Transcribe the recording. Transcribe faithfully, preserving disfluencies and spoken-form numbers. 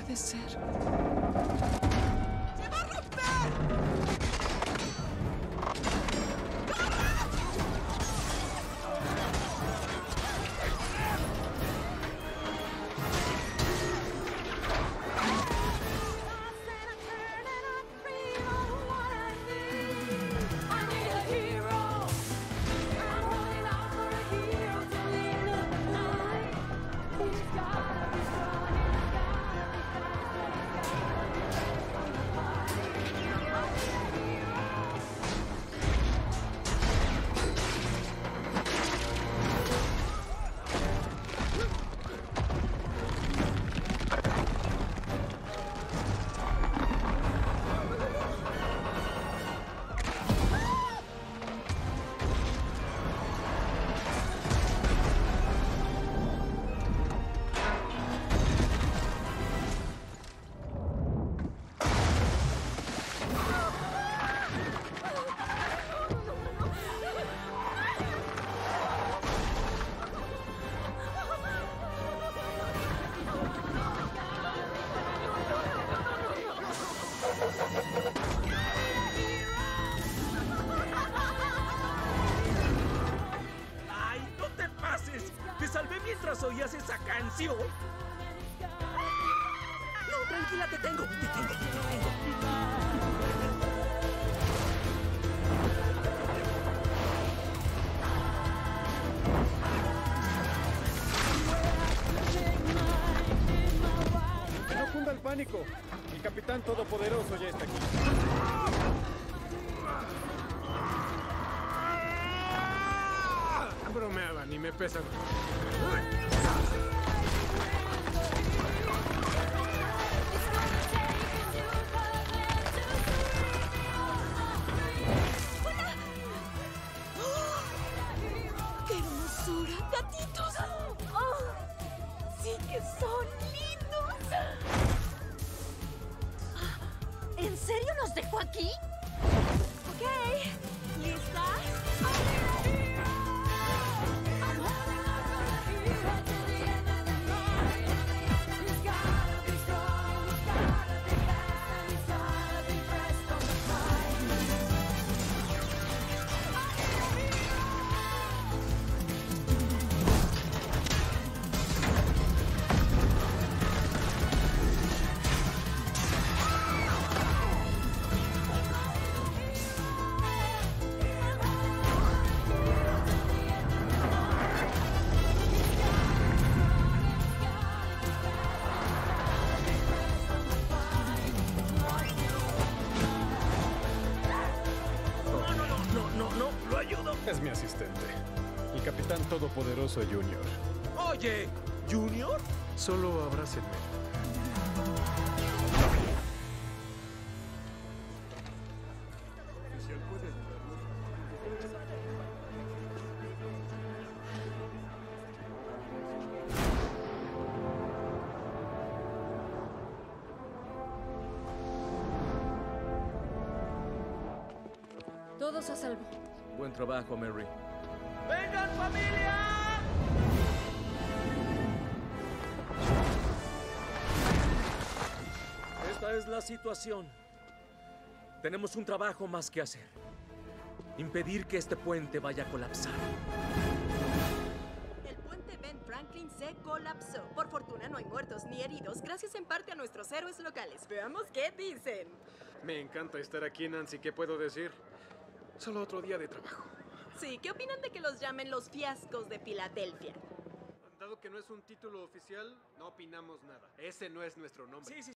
puede ser. ¡Se va a romper! ¡Ay, no te pases! ¡Te salvé mientras oías esa canción! No, tranquila, te tengo, te tengo, te tengo. Que no cunda el pánico. El Capitán Todopoderoso ya está aquí. Bromeaba, ni me pesan. ¡Qué hermosura! ¡Gatitos! ¡Oh! ¡Sí que son lindos! ¿En serio los dejó aquí? Ok, ¿listas? No, no, no, lo ayudo. Es mi asistente. El Capitán Todopoderoso Junior. Oye, ¿Junior? Solo abrácenme. Todos a salvo. Buen trabajo, Mary. ¡Vengan, familia! Esta es la situación. Tenemos un trabajo más que hacer. Impedir que este puente vaya a colapsar. El puente Ben Franklin se colapsó. Por fortuna no hay muertos ni heridos, gracias en parte a nuestros héroes locales. Veamos qué dicen. Me encanta estar aquí, Nancy. ¿Qué puedo decir? Solo otro día de trabajo. Sí, ¿qué opinan de que los llamen los fiascos de Filadelfia? Dado que no es un título oficial, no opinamos nada. Ese no es nuestro nombre. Sí, sí.